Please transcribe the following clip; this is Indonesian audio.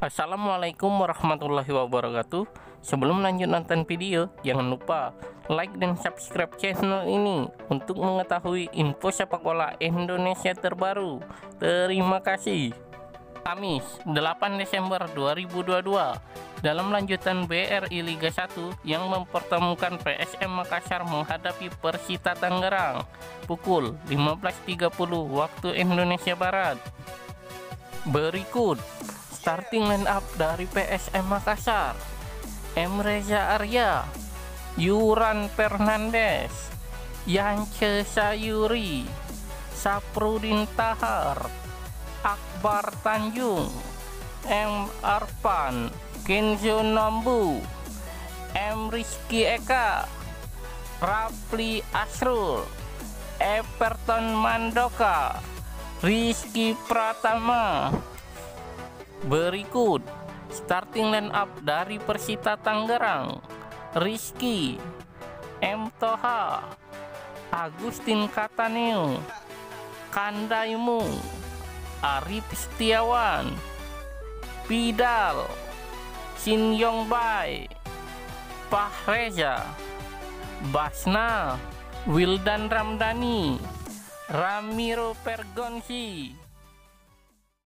Assalamualaikum warahmatullahi wabarakatuh. Sebelum lanjut nonton video, jangan lupa like dan subscribe channel ini untuk mengetahui info sepak bola Indonesia terbaru. Terima kasih. Kamis 8 Desember 2022, dalam lanjutan BRI Liga 1 yang mempertemukan PSM Makassar menghadapi Persita Tangerang pukul 15.30 waktu Indonesia Barat. Berikut starting line up dari PSM Makassar: Emreza Arya, Yuran Fernandes, Yance Sayuri, Saprudin Tahar, Akbar Tanjung, M. Arfan, Kenzo Nambu, M. Rizky Eka, Rafli Asrul, Everton Mandoka, Rizky Pratama. Berikut starting line up dari Persita Tangerang: Rizky, M. Toha, Agustin Kataneo, Kandaimu, Arif Setiawan, Pidal, Shin Yong Bai, Fahreza, Basna, Wildan Ramdhani, Ramiro Pergonsi.